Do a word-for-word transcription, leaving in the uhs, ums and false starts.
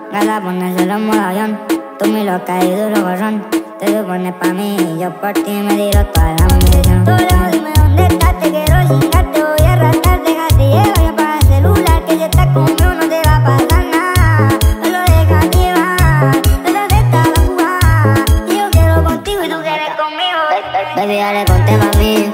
Gala ponérselo en modo avión. Tú mi loca y duro borrón. Te supones pa' mí y yo por ti me tiro toda la misión. Solo dime dónde estás, te quiero chingar, te voy a arrastrar, déjate llevar. Yo apaga el celular, que si estás conmigo no te va a pasar nada. Solo deja llevar, detrás está la jugada. Y yo quiero contigo y tú quieres conmigo. Baby, dale, ponte pa' mí.